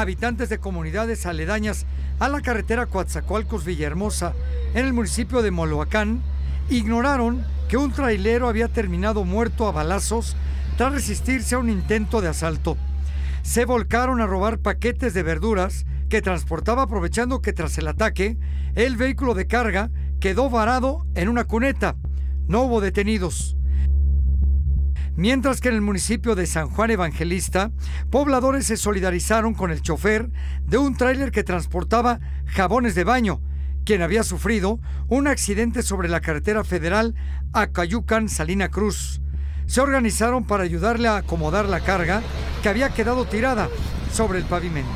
habitantes de comunidades aledañas a la carretera Coatzacoalcos-Villahermosa, en el municipio de Moloacán, ignoraron que un trailero había terminado muerto a balazos tras resistirse a un intento de asalto. Se volcaron a robar paquetes de verduras que transportaba, aprovechando que tras el ataque, el vehículo de carga quedó varado en una cuneta. No hubo detenidos. Mientras que en el municipio de San Juan Evangelista, pobladores se solidarizaron con el chofer de un tráiler que transportaba jabones de baño, quien había sufrido un accidente sobre la carretera federal Acayucan-Salina Cruz. Se organizaron para ayudarle a acomodar la carga que había quedado tirada sobre el pavimento.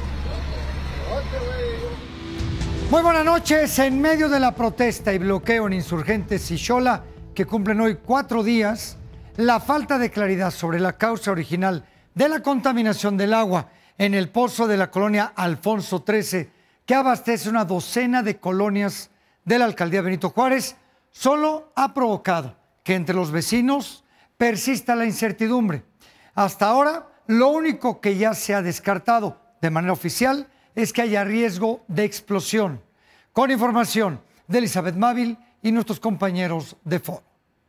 Muy buenas noches. En medio de la protesta y bloqueo en Insurgentes y Xola, que cumplen hoy 4 días, la falta de claridad sobre la causa original de la contaminación del agua en el pozo de la colonia Alfonso XIII, que abastece una docena de colonias de la alcaldía Benito Juárez, solo ha provocado que entre los vecinos persista la incertidumbre. Hasta ahora, lo único que ya se ha descartado de manera oficial es que haya riesgo de explosión. Con información de Elizabeth Mávil y nuestros compañeros de Foro.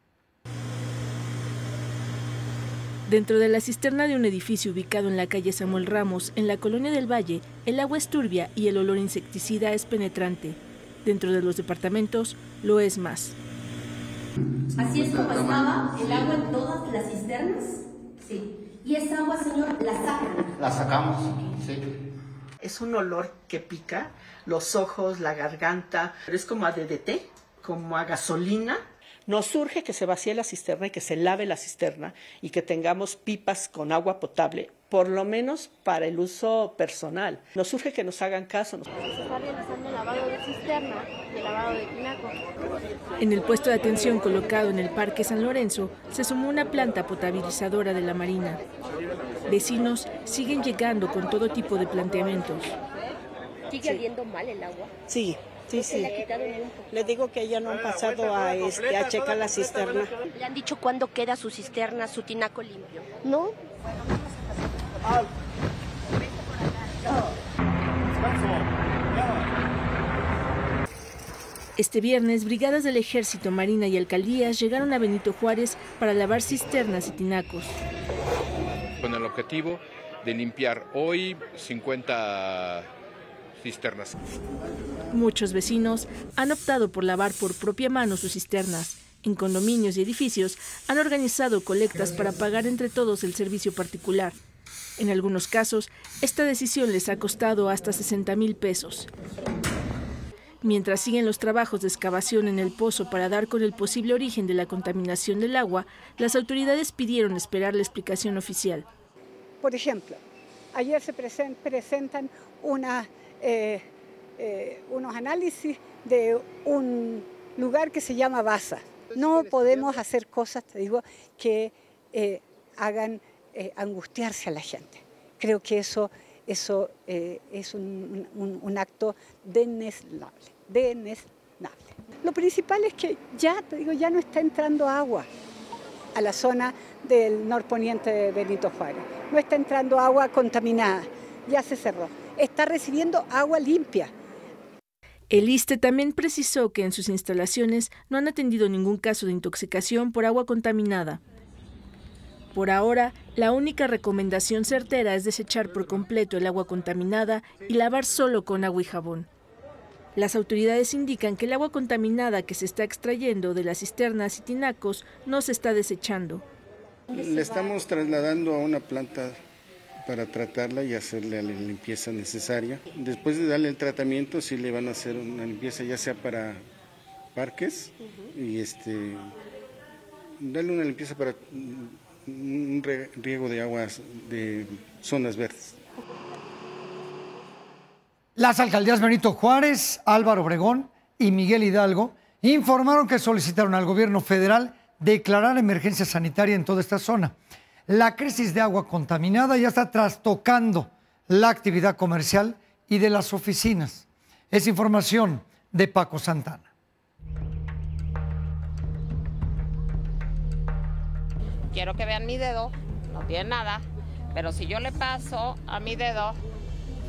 Dentro de la cisterna de un edificio ubicado en la calle Samuel Ramos, en la colonia del Valle, el agua es turbia y el olor insecticida es penetrante. Dentro de los departamentos, lo es más. ¿Así es como estaba el agua en todas las cisternas? Sí. ¿Y esa agua, señor, la sacan? La sacamos, sí. Es un olor que pica los ojos, la garganta, pero es como a DDT, como a gasolina. Nos urge que se vacíe la cisterna y que se lave la cisterna y que tengamos pipas con agua potable, por lo menos para el uso personal. Nos urge que nos hagan caso. Se está realizando el lavado de cisterna y el lavado de tinaco. En el puesto de atención colocado en el Parque San Lorenzo se sumó una planta potabilizadora de la Marina. Vecinos siguen llegando con todo tipo de planteamientos. ¿Sigue oliendo mal el agua? Sí. Sí. Le digo que ya no han pasado a checar la cisterna. ¿Le han dicho cuándo queda su cisterna, su tinaco limpio? No. Este viernes, brigadas del Ejército, Marina y Alcaldías llegaron a Benito Juárez para lavar cisternas y tinacos. Con el objetivo de limpiar hoy 50 cisternas. Muchos vecinos han optado por lavar por propia mano sus cisternas. En condominios y edificios han organizado colectas para pagar entre todos el servicio particular. En algunos casos, esta decisión les ha costado hasta 60,000 pesos. Mientras siguen los trabajos de excavación en el pozo para dar con el posible origen de la contaminación del agua, las autoridades pidieron esperar la explicación oficial. Por ejemplo, ayer se presentan unos análisis de un lugar que se llama Baza. No podemos hacer cosas, te digo, que hagan angustiarse a la gente. Creo que eso es un acto desnable. Lo principal es que ya no está entrando agua a la zona del norponiente de Benito Juárez. No está entrando agua contaminada, ya se cerró. Está recibiendo agua limpia. El ISSSTE también precisó que en sus instalaciones no han atendido ningún caso de intoxicación por agua contaminada. Por ahora, la única recomendación certera es desechar por completo el agua contaminada y lavar solo con agua y jabón. Las autoridades indican que el agua contaminada que se está extrayendo de las cisternas y tinacos no se está desechando. Le estamos trasladando a una planta para tratarla y hacerle la limpieza necesaria. Después de darle el tratamiento, sí le van a hacer una limpieza ya sea para parques y darle una limpieza para un riego de aguas de zonas verdes. Las alcaldías Benito Juárez, Álvaro Obregón y Miguel Hidalgo informaron que solicitaron al gobierno federal declarar emergencia sanitaria en toda esta zona. La crisis de agua contaminada ya está trastocando la actividad comercial y de las oficinas. Es información de Paco Santana. Quiero que vean mi dedo, no tiene nada, pero si yo le paso a mi dedo,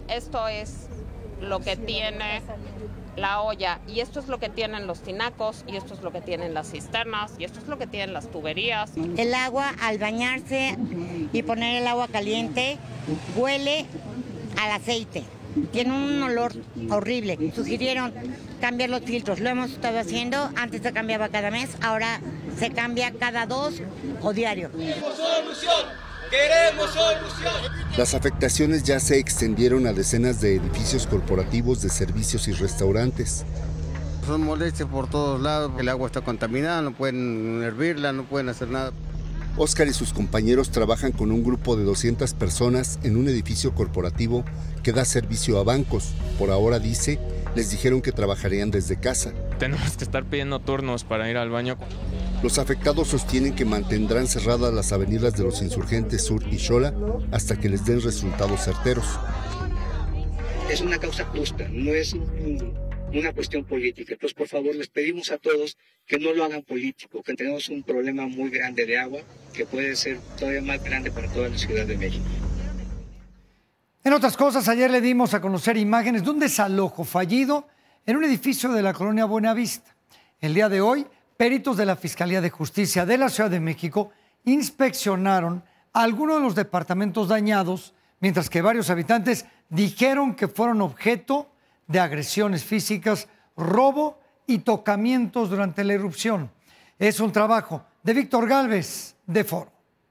Esto es lo que tiene la olla, y esto es lo que tienen los tinacos, y esto es lo que tienen las cisternas, y esto es lo que tienen las tuberías. El agua, al bañarse y poner el agua caliente, huele al aceite. Tiene un olor horrible. Sugirieron cambiar los filtros. Lo hemos estado haciendo. Antes se cambiaba cada mes, ahora se cambia cada 2 o diario. ¡Queremos solución! ¡Queremos solución! Las afectaciones ya se extendieron a decenas de edificios corporativos de servicios y restaurantes. Son molestias por todos lados, el agua está contaminada, no pueden hervirla, no pueden hacer nada. Óscar y sus compañeros trabajan con un grupo de 200 personas en un edificio corporativo que da servicio a bancos. Por ahora, dice, les dijeron que trabajarían desde casa. Tenemos que estar pidiendo turnos para ir al baño. Los afectados sostienen que mantendrán cerradas las avenidas de los Insurgentes Sur y Xola hasta que les den resultados certeros. Es una causa justa, no es una cuestión política. Entonces, por favor, les pedimos a todos que no lo hagan político, que tenemos un problema muy grande de agua que puede ser todavía más grande para toda la Ciudad de México. En otras cosas, ayer le dimos a conocer imágenes de un desalojo fallido en un edificio de la colonia Buenavista. El día de hoy, peritos de la Fiscalía de Justicia de la Ciudad de México inspeccionaron algunos de los departamentos dañados, mientras que varios habitantes dijeron que fueron objeto de agresiones físicas, robo y tocamientos durante la irrupción. Es un trabajo de Víctor Gálvez, de Foro.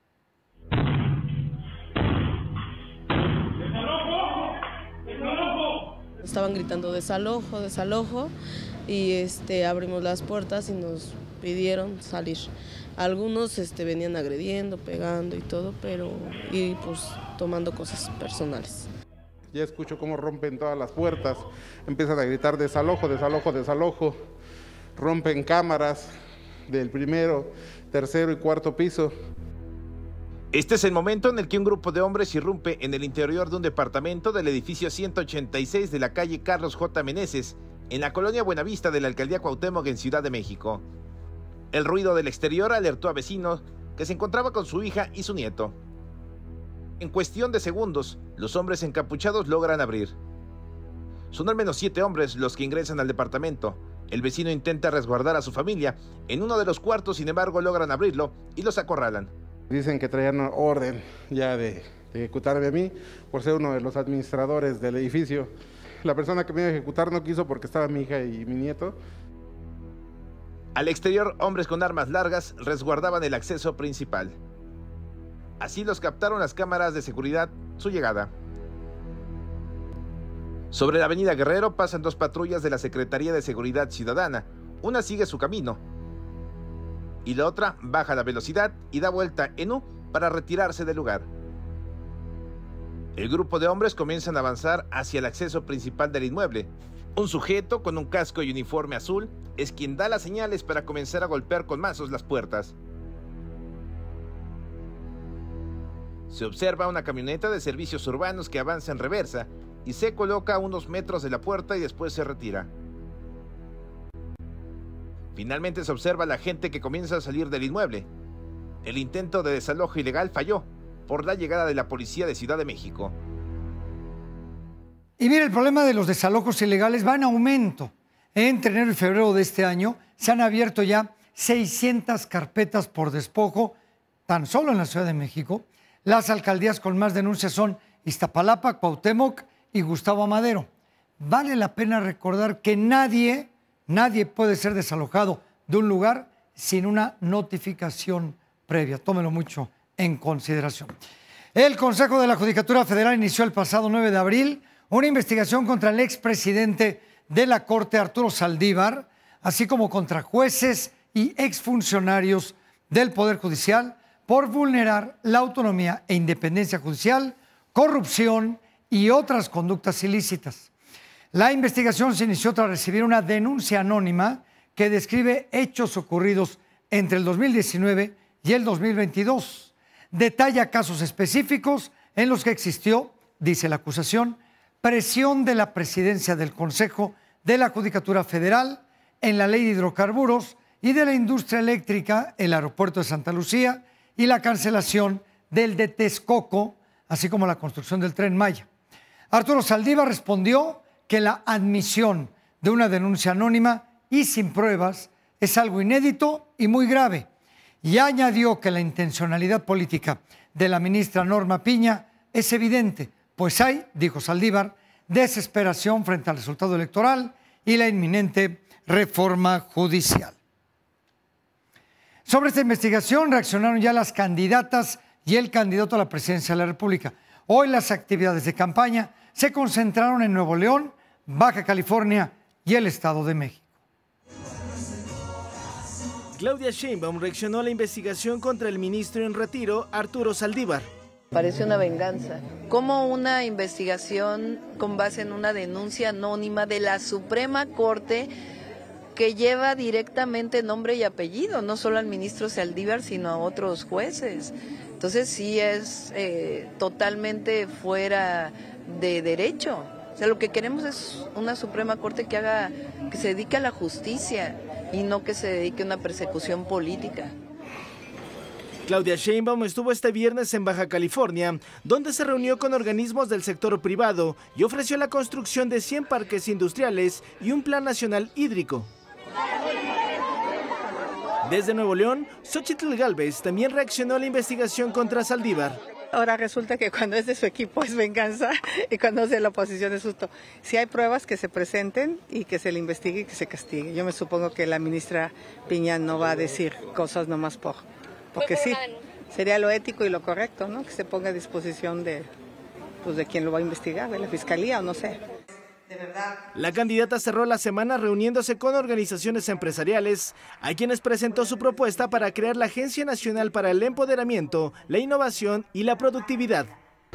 Estaban gritando desalojo, desalojo, y abrimos las puertas y nos pidieron salir. Algunos venían agrediendo, pegando y todo, y pues tomando cosas personales. Ya escucho cómo rompen todas las puertas, empiezan a gritar desalojo, desalojo, desalojo, rompen cámaras del primero, tercero y cuarto piso. Este es el momento en el que un grupo de hombres irrumpe en el interior de un departamento del edificio 186 de la calle Carlos J. Meneses, en la colonia Buenavista de la alcaldía Cuauhtémoc en Ciudad de México. El ruido del exterior alertó a vecinos que se encontraba con su hija y su nieto. En cuestión de segundos, los hombres encapuchados logran abrir. Son al menos 7 hombres los que ingresan al departamento. El vecino intenta resguardar a su familia. En uno de los cuartos, sin embargo, logran abrirlo y los acorralan. Dicen que traían orden ya de ejecutarme a mí por ser uno de los administradores del edificio. La persona que me iba a ejecutar no quiso porque estaba mi hija y mi nieto. Al exterior, hombres con armas largas resguardaban el acceso principal. Así los captaron las cámaras de seguridad su llegada. Sobre la avenida Guerrero pasan 2 patrullas de la Secretaría de Seguridad Ciudadana. Una sigue su camino y la otra baja la velocidad y da vuelta en U para retirarse del lugar. El grupo de hombres comienzan a avanzar hacia el acceso principal del inmueble. Un sujeto con un casco y uniforme azul es quien da las señales para comenzar a golpear con mazos las puertas. Se observa una camioneta de servicios urbanos que avanza en reversa y se coloca a unos metros de la puerta y después se retira. Finalmente se observa a la gente que comienza a salir del inmueble. El intento de desalojo ilegal falló por la llegada de la policía de Ciudad de México. Y mira, el problema de los desalojos ilegales va en aumento. Entre enero y febrero de este año se han abierto ya 600 carpetas por despojo, tan solo en la Ciudad de México. Las alcaldías con más denuncias son Iztapalapa, Cuauhtémoc y Gustavo Amadero. Vale la pena recordar que nadie puede ser desalojado de un lugar sin una notificación previa. Tómelo mucho en consideración. El Consejo de la Judicatura Federal inició el pasado 9 de abril una investigación contra el expresidente de la Corte, Arturo Saldívar, así como contra jueces y exfuncionarios del Poder Judicial por vulnerar la autonomía e independencia judicial, corrupción y otras conductas ilícitas. La investigación se inició tras recibir una denuncia anónima que describe hechos ocurridos entre el 2019 y el 2022. Detalla casos específicos en los que existió, dice la acusación, presión de la presidencia del Consejo de la Judicatura Federal en la Ley de Hidrocarburos y de la Industria Eléctrica, el Aeropuerto de Santa Lucía y la cancelación del de Texcoco, así como la construcción del Tren Maya. Arturo Saldívar respondió que la admisión de una denuncia anónima y sin pruebas es algo inédito y muy grave, y añadió que la intencionalidad política de la ministra Norma Piña es evidente, pues hay, dijo Saldívar, desesperación frente al resultado electoral y la inminente reforma judicial. Sobre esta investigación reaccionaron ya las candidatas y el candidato a la presidencia de la República. Hoy las actividades de campaña se concentraron en Nuevo León, Baja California y el Estado de México. Claudia Sheinbaum reaccionó a la investigación contra el ministro en retiro, Arturo Saldívar. Parece una venganza. Como una investigación con base en una denuncia anónima de la Suprema Corte que lleva directamente nombre y apellido, no solo al ministro Saldívar, sino a otros jueces. Entonces sí es totalmente fuera de derecho. O sea, lo que queremos es una Suprema Corte que se dedique a la justicia y no que se dedique a una persecución política. Claudia Sheinbaum estuvo este viernes en Baja California, donde se reunió con organismos del sector privado y ofreció la construcción de 100 parques industriales y un plan nacional hídrico. Desde Nuevo León, Xóchitl Gálvez también reaccionó a la investigación contra Saldívar. Ahora resulta que cuando es de su equipo es venganza y cuando es de la oposición es justo. Si hay pruebas, que se presenten y que se le investigue y que se castigue. Yo me supongo que la ministra Piña no va a decir cosas nomás porque sí, sería lo ético y lo correcto, ¿no? Que se ponga a disposición de quien lo va a investigar, de la fiscalía o no sé. La candidata cerró la semana reuniéndose con organizaciones empresariales, a quienes presentó su propuesta para crear la Agencia Nacional para el Empoderamiento, la Innovación y la Productividad.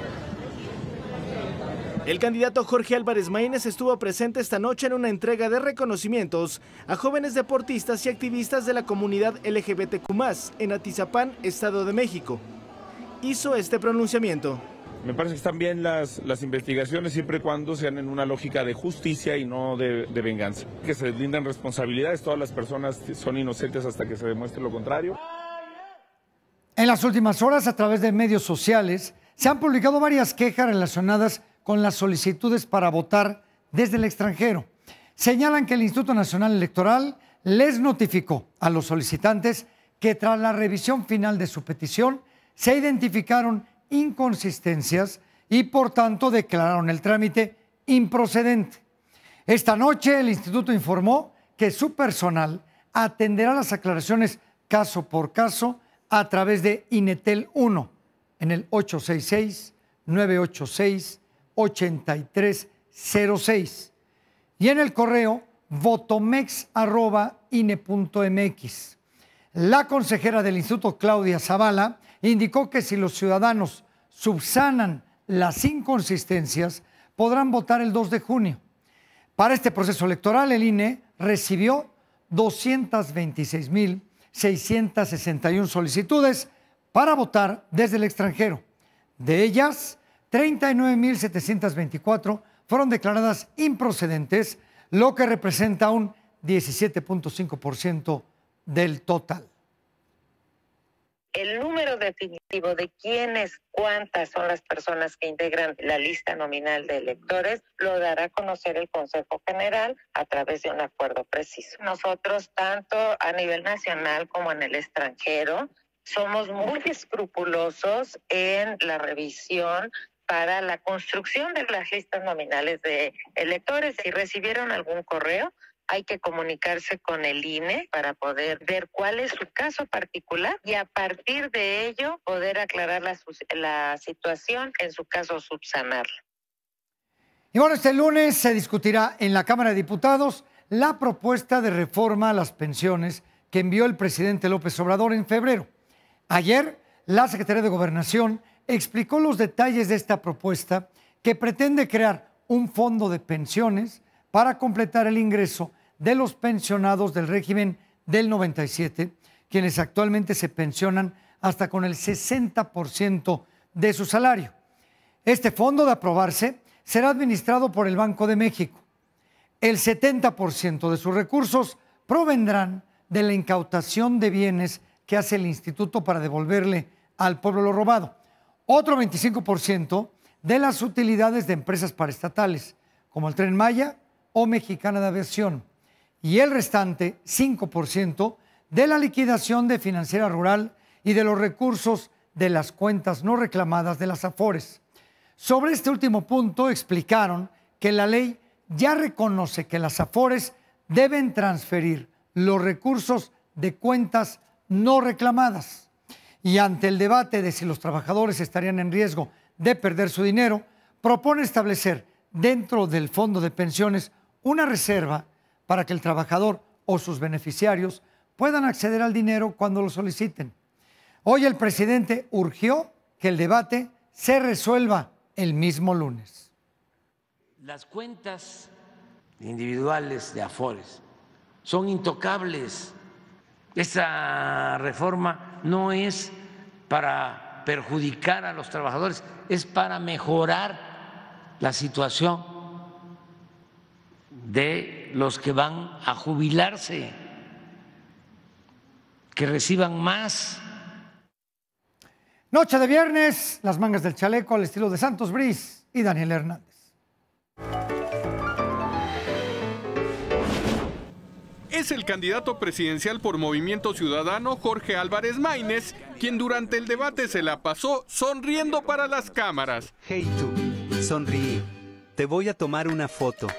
El candidato Jorge Álvarez Maínez estuvo presente esta noche en una entrega de reconocimientos a jóvenes deportistas y activistas de la comunidad LGBTQ+, en Atizapán, Estado de México. Hizo este pronunciamiento. Me parece que están bien las investigaciones siempre y cuando sean en una lógica de justicia y no de venganza. Que se deslindan responsabilidades, todas las personas son inocentes hasta que se demuestre lo contrario. En las últimas horas, a través de medios sociales, se han publicado varias quejas relacionadas con las solicitudes para votar desde el extranjero. Señalan que el Instituto Nacional Electoral les notificó a los solicitantes que tras la revisión final de su petición se identificaron inconsistencias y por tanto declararon el trámite improcedente. Esta noche el instituto informó que su personal atenderá las aclaraciones caso por caso a través de Inetel 1 en el 866-986-8306 y en el correo votomex@ine.mx. La consejera del instituto, Claudia Zavala, indicó que si los ciudadanos subsanan las inconsistencias, podrán votar el 2 de junio. Para este proceso electoral, el INE recibió 226,661 solicitudes para votar desde el extranjero. De ellas, 39,724 fueron declaradas improcedentes, lo que representa un 17.5% del total. El número definitivo de cuántas son las personas que integran la lista nominal de electores, lo dará a conocer el Consejo General a través de un acuerdo preciso. Nosotros, tanto a nivel nacional como en el extranjero, somos muy escrupulosos en la revisión para la construcción de las listas nominales de electores. Si recibieron algún correo, hay que comunicarse con el INE para poder ver cuál es su caso particular y a partir de ello poder aclarar la situación, en su caso subsanarla. Y bueno, este lunes se discutirá en la Cámara de Diputados la propuesta de reforma a las pensiones que envió el presidente López Obrador en febrero. Ayer, la Secretaría de Gobernación explicó los detalles de esta propuesta que pretende crear un fondo de pensiones para completar el ingreso de los pensionados del régimen del 97, quienes actualmente se pensionan hasta con el 60% de su salario. Este fondo, de aprobarse, será administrado por el Banco de México. El 70% de sus recursos provendrán de la incautación de bienes que hace el instituto para devolverle al pueblo lo robado. Otro 25% de las utilidades de empresas paraestatales, como el Tren Maya o Mexicana de Aviación, y el restante, 5%, de la liquidación de Financiera Rural y de los recursos de las cuentas no reclamadas de las Afores. Sobre este último punto explicaron que la ley ya reconoce que las Afores deben transferir los recursos de cuentas no reclamadas. Y ante el debate de si los trabajadores estarían en riesgo de perder su dinero, propone establecer dentro del fondo de pensiones una reserva para que el trabajador o sus beneficiarios puedan acceder al dinero cuando lo soliciten. Hoy el presidente urgió que el debate se resuelva el mismo lunes. Las cuentas individuales de Afores son intocables. Esa reforma no es para perjudicar a los trabajadores, es para mejorar la situación de los que van a jubilarse, que reciban más. Noche de viernes, las mangas del chaleco al estilo de Santos Briz y Daniel Hernández. Es el candidato presidencial por Movimiento Ciudadano, Jorge Álvarez Maínez, quien durante el debate se la pasó sonriendo para las cámaras. Hey tú, sonríe. Te voy a tomar una foto.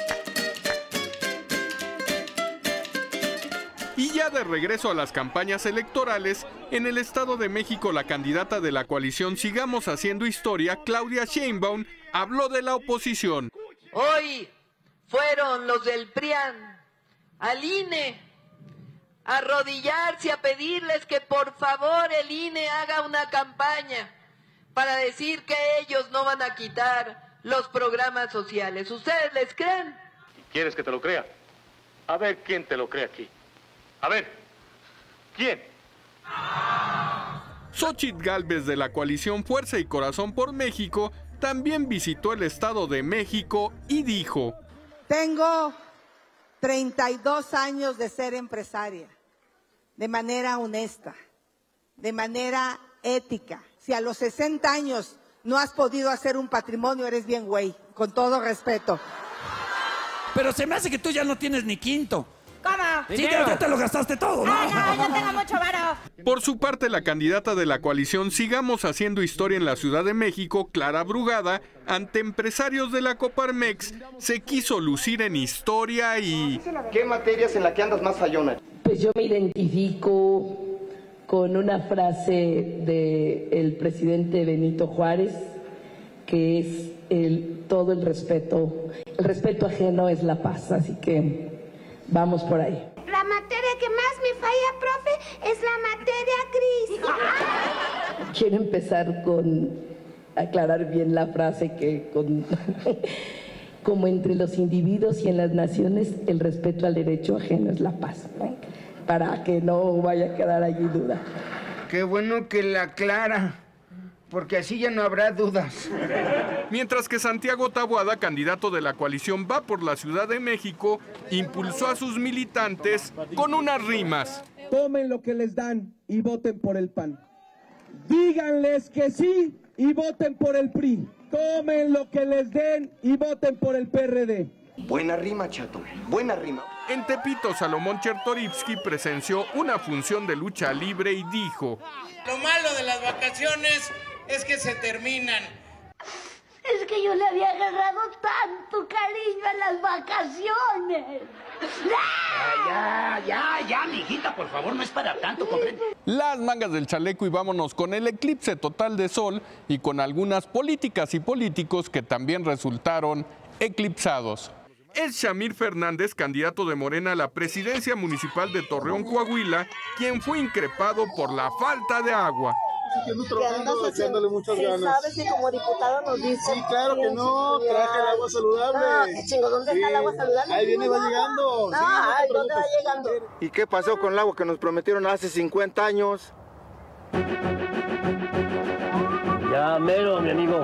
Y ya de regreso a las campañas electorales, en el Estado de México la candidata de la coalición Sigamos Haciendo Historia, Claudia Sheinbaum, habló de la oposición. Hoy fueron los del PRIAN al INE a arrodillarse, a pedirles que por favor el INE haga una campaña para decir que ellos no van a quitar los programas sociales. ¿Ustedes les creen? ¿Quieres que te lo crea? A ver quién te lo cree aquí. A ver, ¿quién? Xóchitl Gálvez de la coalición Fuerza y Corazón por México también visitó el Estado de México y dijo: tengo 32 años de ser empresaria, de manera honesta, de manera ética. Si a los 60 años no has podido hacer un patrimonio, eres bien güey, con todo respeto. Pero se me hace que tú ya no tienes ni quinto. ¿Cómo? Sí, ya te lo gastaste todo, ¿no? No, yo tengo mucho varo. Por su parte, la candidata de la coalición Sigamos Haciendo Historia en la Ciudad de México, Clara Brugada, ante empresarios de la Coparmex, se quiso lucir en historia y... ¿Qué materias en la que andas más fallona? Pues yo me identifico con una frase del presidente Benito Juárez, que es todo el respeto ajeno es la paz, así que vamos por ahí. La materia que más me falla, profe, es la materia gris. Quiero empezar con aclarar bien la frase que como entre los individuos y en las naciones el respeto al derecho ajeno es la paz, ¿no? Para que no vaya a quedar allí duda. Qué bueno que la aclara, porque así ya no habrá dudas. Mientras que Santiago Taboada, candidato de la coalición Va por la Ciudad de México, impulsó a sus militantes con unas rimas. Tomen lo que les dan y voten por el PAN. Díganles que sí y voten por el PRI. Tomen lo que les den y voten por el PRD. Buena rima, chato, buena rima. En Tepito, Salomón Chertorivsky presenció una función de lucha libre y dijo: lo malo de las vacaciones es que se terminan. Es que yo le había agarrado tanto cariño a las vacaciones. Ya, mijita, por favor, no es para tanto, comprende. Las mangas del chaleco y vámonos con el eclipse total de sol y con algunas políticas y políticos que también resultaron eclipsados. Es Shamir Fernández, candidato de Morena a la presidencia municipal de Torreón, Coahuila, quien fue increpado por la falta de agua. Echándole muchas ganas. ¿Sabes si como diputado nos dice? Sí, claro que no, traje el agua saludable. No, qué chingo, ¿dónde está el agua saludable? Ahí viene, va llegando. No, ay, ¿dónde va llegando? ¿Y qué pasó con el agua que nos prometieron hace 50 años? Ya, mero, mi amigo.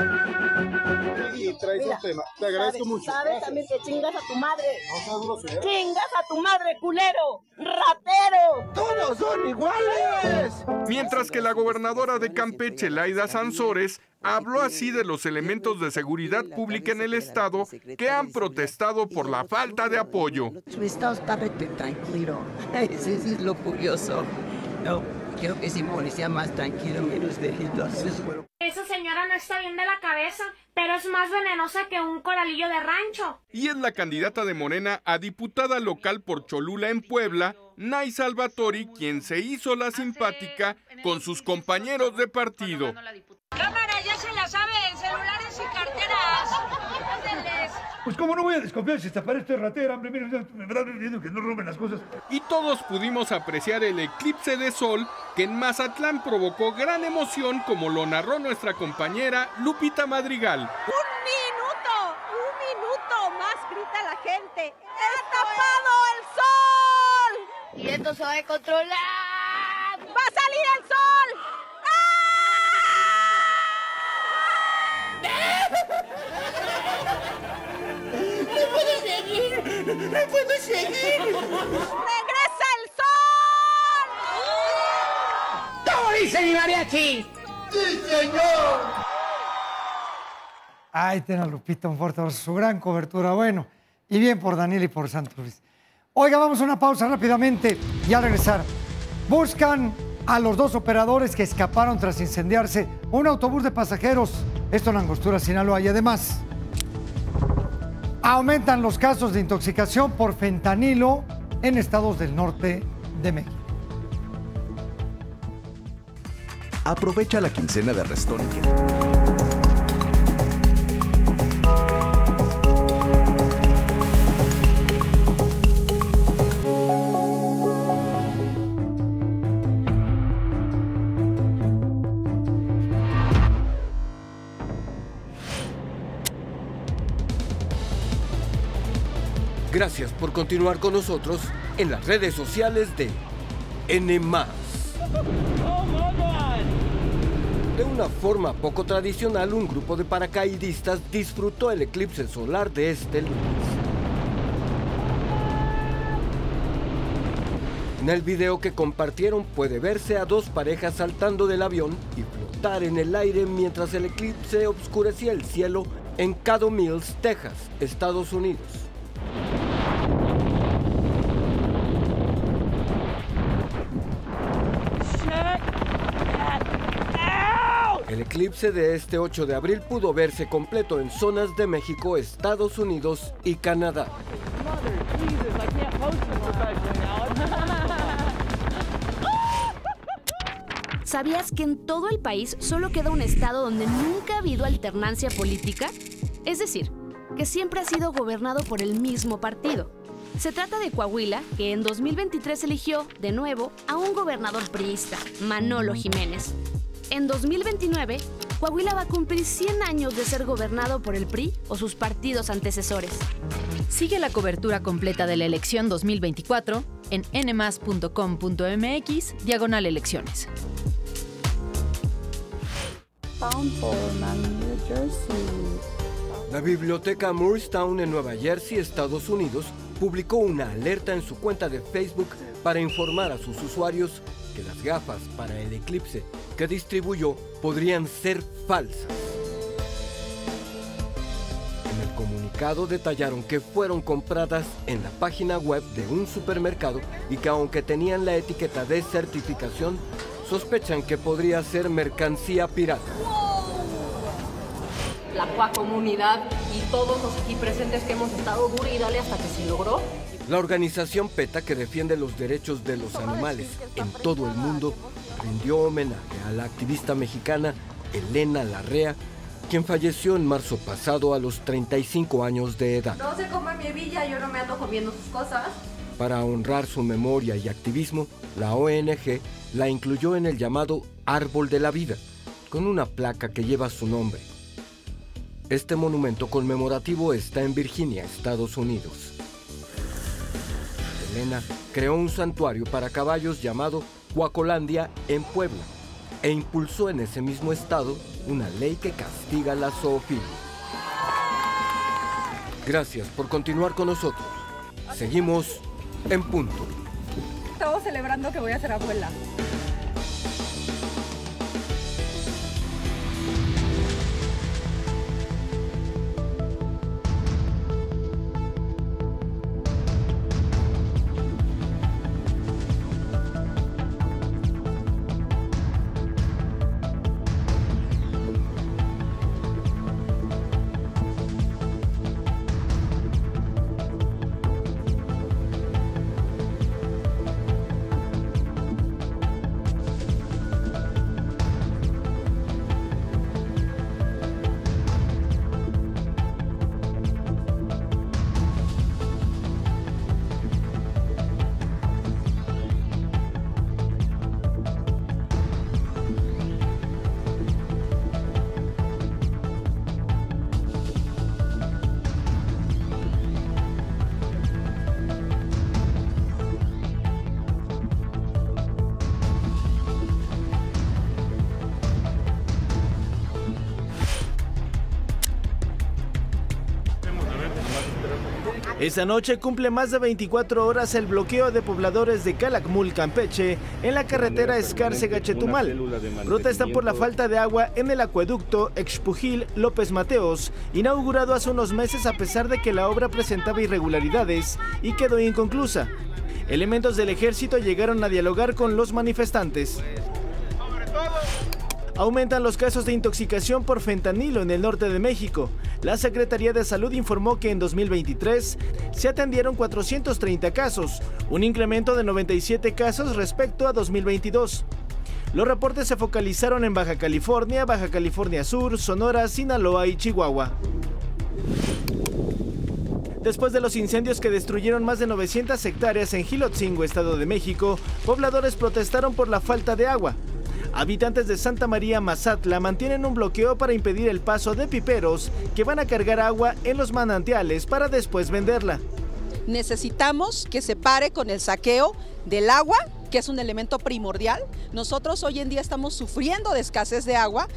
Y traes un tema. Te agradezco mucho. Sabes también que chingas a tu madre. No seas grosero. Chingas a tu madre, culero. Ratero. Todos son iguales. Mientras que la gobernadora de Campeche, Laida Sansores, habló así de los elementos de seguridad pública en el estado que han protestado por la falta de apoyo. Su estado está tranquilo. Eso es lo curioso. No, quiero que si policía más tranquilo, menos delitos. Esa señora no está bien de la cabeza, pero es más venenosa que un coralillo de rancho. Y es la candidata de Morena a diputada local por Cholula en Puebla, Nay Salvatori, quien se hizo la simpática con sus compañeros de partido. Cámara, ya se la sabe, celulares y carteras. Pues cómo no voy a desconfiar si está para esto de ratera, hombre, miren, me están viendo que no roben las cosas. Y todos pudimos apreciar el eclipse de sol que en Mazatlán provocó gran emoción, como lo narró nuestra compañera Lupita Madrigal. Un minuto más grita la gente. ¡Está tapado el sol! Y esto se va a controlar. ¡Va a salir el sol! ¡No puedo seguir! ¡No puedo seguir! ¡Regresa el sol! ¡Todo dice mi mariachi! ¡Sí, señor! Ahí tiene a Lupita, un fuerte abrazo, su gran cobertura. Bueno, y bien por Daniel y por Santos Luis. Oiga, vamos a una pausa rápidamente y al regresar. Buscan a los dos operadores que escaparon tras incendiarse un autobús de pasajeros. Esto en Angostura, Sinaloa. Y además, aumentan los casos de intoxicación por fentanilo en estados del norte de México. Aprovecha la quincena de Restonic. Gracias por continuar con nosotros en las redes sociales de N+. De una forma poco tradicional, un grupo de paracaidistas disfrutó el eclipse solar de este lunes. En el video que compartieron puede verse a dos parejas saltando del avión y flotar en el aire mientras el eclipse oscurecía el cielo en Caddo Mills, Texas, Estados Unidos. El eclipse de este 8 de abril pudo verse completo en zonas de México, Estados Unidos y Canadá. ¿Sabías que en todo el país solo queda un estado donde nunca ha habido alternancia política? Es decir, que siempre ha sido gobernado por el mismo partido. Se trata de Coahuila, que en 2023 eligió, de nuevo, a un gobernador priista, Manolo Jiménez. En 2029, Coahuila va a cumplir 100 años de ser gobernado por el PRI o sus partidos antecesores. Sigue la cobertura completa de la elección 2024 en nmas.com.mx/elecciones. La biblioteca Moorestown en Nueva Jersey, Estados Unidos, publicó una alerta en su cuenta de Facebook para informar a sus usuarios que las gafas para el eclipse que distribuyó podrían ser falsas. En el comunicado detallaron que fueron compradas en la página web de un supermercado y que aunque tenían la etiqueta de certificación, sospechan que podría ser mercancía pirata. La comunidad y todos los aquí presentes que hemos estado duro y dale hasta que se logró. La organización PETA, que defiende los derechos de los animales en todo el mundo, rindió homenaje a la activista mexicana Elena Larrea, quien falleció en marzo pasado a los 35 años de edad. No se come mi hebilla, yo no me ando comiendo sus cosas. Para honrar su memoria y activismo, la ONG la incluyó en el llamado Árbol de la Vida, con una placa que lleva su nombre. Este monumento conmemorativo está en Virginia, Estados Unidos. Elena creó un santuario para caballos llamado Cuacolandia en Puebla, e impulsó en ese mismo estado una ley que castiga la zoofilia. Gracias por continuar con nosotros. Seguimos en punto. Estamos celebrando que voy a ser abuela. Esa noche cumple más de 24 horas el bloqueo de pobladores de Calakmul, Campeche, en la carretera Escárcega-Chetumal. Protestan por la falta de agua en el acueducto Expujil López Mateos, inaugurado hace unos meses a pesar de que la obra presentaba irregularidades y quedó inconclusa. Elementos del ejército llegaron a dialogar con los manifestantes. Aumentan los casos de intoxicación por fentanilo en el norte de México. La Secretaría de Salud informó que en 2023 se atendieron 430 casos, un incremento de 97 casos respecto a 2022. Los reportes se focalizaron en Baja California Sur, Sonora, Sinaloa y Chihuahua. Después de los incendios que destruyeron más de 900 hectáreas en Jilotzingo, Estado de México, pobladores protestaron por la falta de agua. Habitantes de Santa María Mazatla mantienen un bloqueo para impedir el paso de piperos que van a cargar agua en los manantiales para después venderla. Necesitamos que se pare con el saqueo del agua, que es un elemento primordial. Nosotros hoy en día estamos sufriendo de escasez de agua.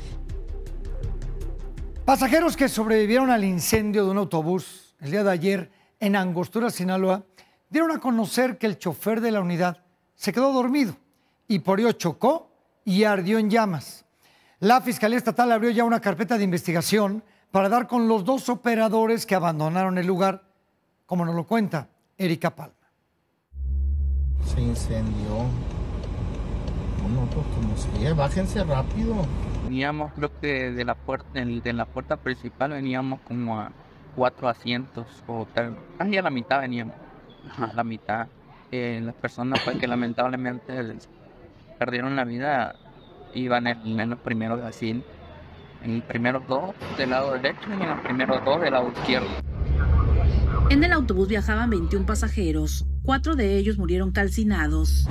Pasajeros que sobrevivieron al incendio de un autobús el día de ayer en Angostura, Sinaloa, dieron a conocer que el chofer de la unidad se quedó dormido y por ello chocó y ardió en llamas. La Fiscalía Estatal abrió ya una carpeta de investigación para dar con los dos operadores que abandonaron el lugar, como nos lo cuenta Erika Palma. Se incendió. No, pues como sigue, bájense rápido. Veníamos, creo que de la puerta principal veníamos como a 4 asientos, o tal, casi a la mitad veníamos, a la mitad. Las personas pues, que lamentablemente perdieron la vida iban en los primeros asientos, en los primeros 2 del lado derecho y en los primeros 2 del lado izquierdo. En el autobús viajaban 21 pasajeros, 4 de ellos murieron calcinados.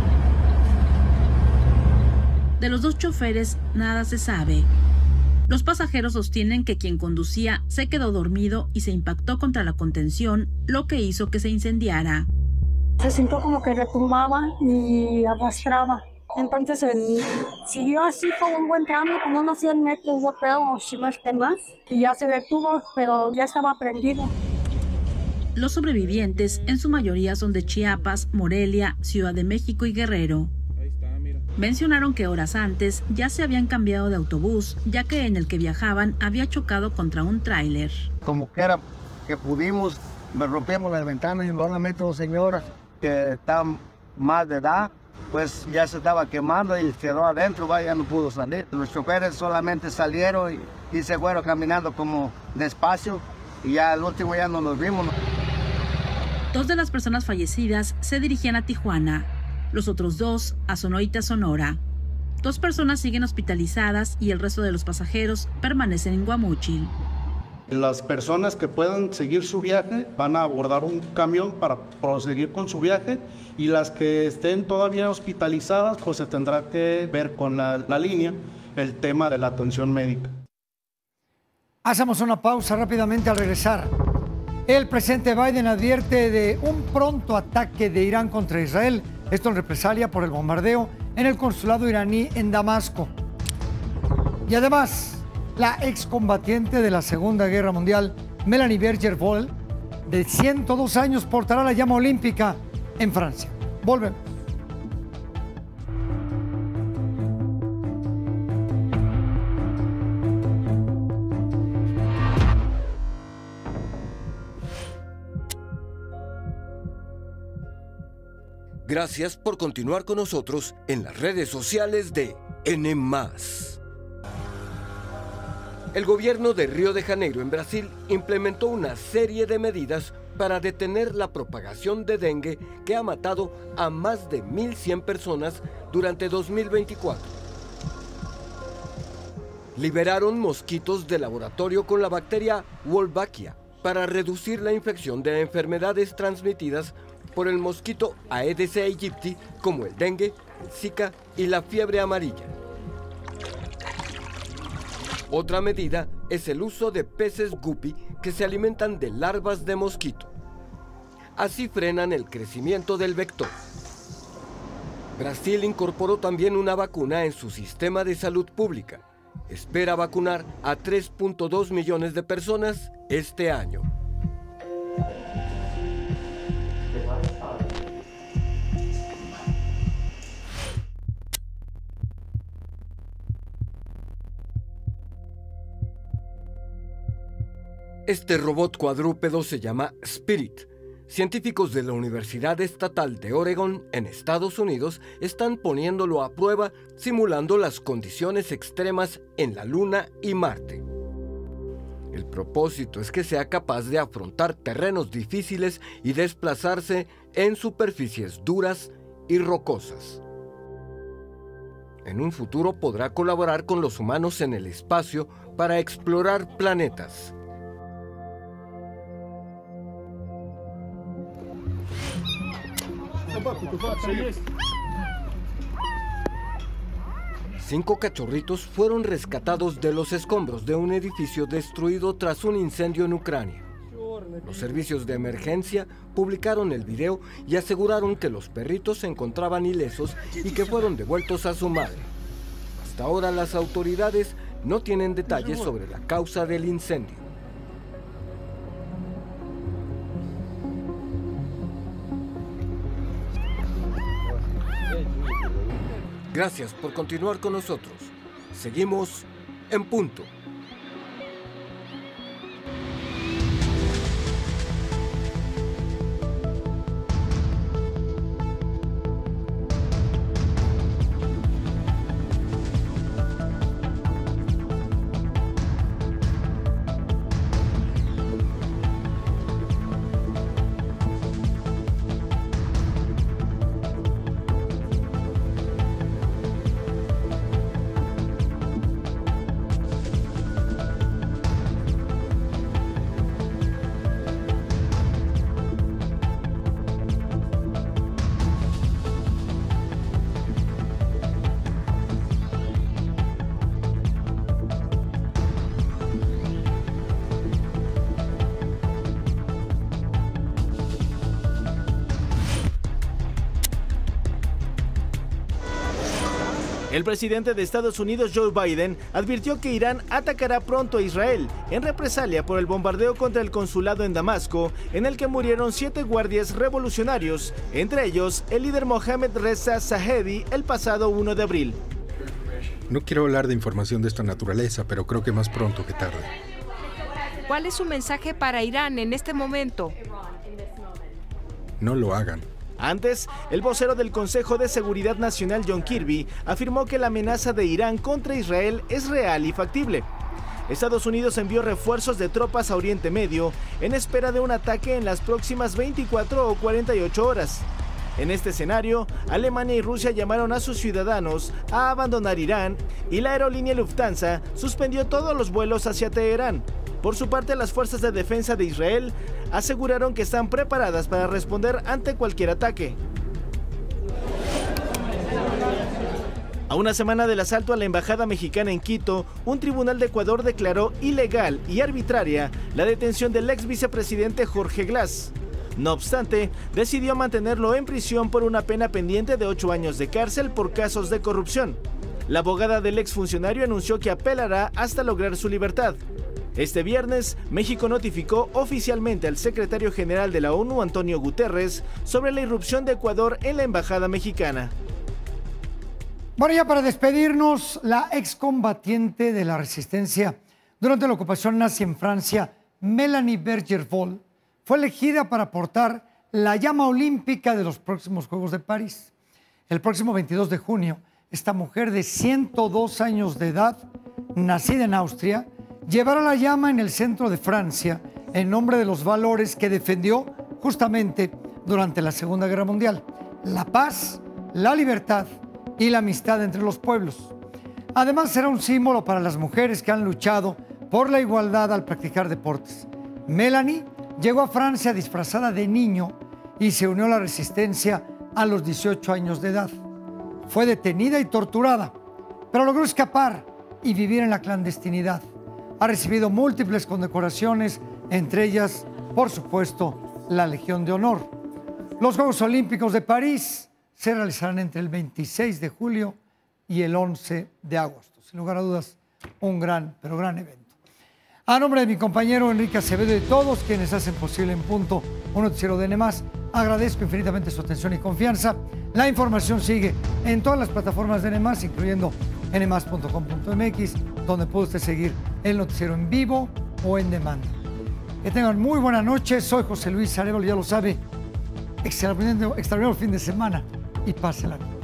De los 2 choferes nada se sabe. Los pasajeros sostienen que quien conducía se quedó dormido y se impactó contra la contención, lo que hizo que se incendiara. Se sintió como que retumbaba y arrastraba. Entonces siguió así por un buen tramo, como unos 100 metros, yo creo, o si no es que más, y ya se detuvo, pero ya estaba prendido. Los sobrevivientes en su mayoría son de Chiapas, Morelia, Ciudad de México y Guerrero. Mencionaron que horas antes ya se habían cambiado de autobús, ya que en el que viajaban había chocado contra un tráiler. Como quiera que pudimos, me rompimos las ventanas y van a meter dos señoras que están más de edad, pues ya se estaba quemando y quedó adentro, ya no pudo salir. Los choferes solamente salieron y se fueron caminando como despacio y ya al último ya no los vimos. 2 de las personas fallecidas se dirigían a Tijuana, los otros 2 a Sonoita, Sonora. 2 personas siguen hospitalizadas y el resto de los pasajeros permanecen en Guamúchil. Las personas que puedan seguir su viaje van a abordar un camión para proseguir con su viaje y las que estén todavía hospitalizadas pues se tendrá que ver con la línea el tema de la atención médica. Hacemos una pausa rápidamente al regresar. El presidente Biden advierte de un pronto ataque de Irán contra Israel Esto en represalia por el bombardeo en el consulado iraní en Damasco. Y además, la excombatiente de la Segunda Guerra Mundial, Melanie Berger-Voll, de 102 años, portará la llama olímpica en Francia. Volvemos. Gracias por continuar con nosotros en las redes sociales de N+. El gobierno de Río de Janeiro, en Brasil, implementó una serie de medidas para detener la propagación de dengue que ha matado a más de 1.100 personas durante 2024. Liberaron mosquitos de laboratorio con la bacteria Wolbachia para reducir la infección de enfermedades transmitidas por el mosquito Aedes aegypti, como el dengue, el Zika y la fiebre amarilla. Otra medida es el uso de peces guppy que se alimentan de larvas de mosquito. Así frenan el crecimiento del vector. Brasil incorporó también una vacuna en su sistema de salud pública. Espera vacunar a 3.2 millones de personas este año. Este robot cuadrúpedo se llama Spirit. Científicos de la Universidad Estatal de Oregon, en Estados Unidos, están poniéndolo a prueba simulando las condiciones extremas en la Luna y Marte. El propósito es que sea capaz de afrontar terrenos difíciles y desplazarse en superficies duras y rocosas. En un futuro podrá colaborar con los humanos en el espacio para explorar planetas. Cinco cachorritos fueron rescatados de los escombros de un edificio destruido tras un incendio en Ucrania. Los servicios de emergencia publicaron el video y aseguraron que los perritos se encontraban ilesos y que fueron devueltos a su madre. Hasta ahora las autoridades no tienen detalles sobre la causa del incendio. Gracias por continuar con nosotros. Seguimos en punto. El presidente de Estados Unidos, Joe Biden, advirtió que Irán atacará pronto a Israel en represalia por el bombardeo contra el consulado en Damasco, en el que murieron 7 guardias revolucionarios, entre ellos el líder Mohammad Reza Zahedi, el pasado 1 de abril. No quiero hablar de información de esta naturaleza, pero creo que más pronto que tarde. ¿Cuál es su mensaje para Irán en este momento? No lo hagan. Antes, el vocero del Consejo de Seguridad Nacional, John Kirby, afirmó que la amenaza de Irán contra Israel es real y factible. Estados Unidos envió refuerzos de tropas a Oriente Medio en espera de un ataque en las próximas 24 o 48 horas. En este escenario, Alemania y Rusia llamaron a sus ciudadanos a abandonar Irán y la aerolínea Lufthansa suspendió todos los vuelos hacia Teherán. Por su parte, las fuerzas de defensa de Israel aseguraron que están preparadas para responder ante cualquier ataque. A una semana del asalto a la embajada mexicana en Quito, un tribunal de Ecuador declaró ilegal y arbitraria la detención del ex vicepresidente Jorge Glass. No obstante, decidió mantenerlo en prisión por una pena pendiente de 8 años de cárcel por casos de corrupción. La abogada del exfuncionario anunció que apelará hasta lograr su libertad. Este viernes, México notificó oficialmente al secretario general de la ONU, Antonio Guterres, sobre la irrupción de Ecuador en la embajada mexicana. Bueno, ya para despedirnos, la excombatiente de la resistencia durante la ocupación nazi en Francia, Melanie Bergervoll, fue elegida para portar la llama olímpica de los próximos Juegos de París. El próximo 22 de junio, esta mujer de 102 años de edad, nacida en Austria, llevará la llama en el centro de Francia en nombre de los valores que defendió justamente durante la Segunda Guerra Mundial: la paz, la libertad y la amistad entre los pueblos. Además, será un símbolo para las mujeres que han luchado por la igualdad al practicar deportes. Melanie llegó a Francia disfrazada de niño y se unió a la resistencia a los 18 años de edad. Fue detenida y torturada, pero logró escapar y vivir en la clandestinidad. Ha recibido múltiples condecoraciones, entre ellas, por supuesto, la Legión de Honor. Los Juegos Olímpicos de París se realizarán entre el 26 de julio y el 11 de agosto. Sin lugar a dudas, un gran, pero gran evento. A nombre de mi compañero Enrique Acevedo y de todos quienes hacen posible En Punto, un noticiero de N+, agradezco infinitamente su atención y confianza. La información sigue en todas las plataformas de N+, incluyendo nmas.com.mx, donde puede usted seguir el noticiero en vivo o en demanda. Que tengan muy buena noche. Soy José Luis Arevalo, ya lo sabe. Extraordinario fin de semana y pásenla bien.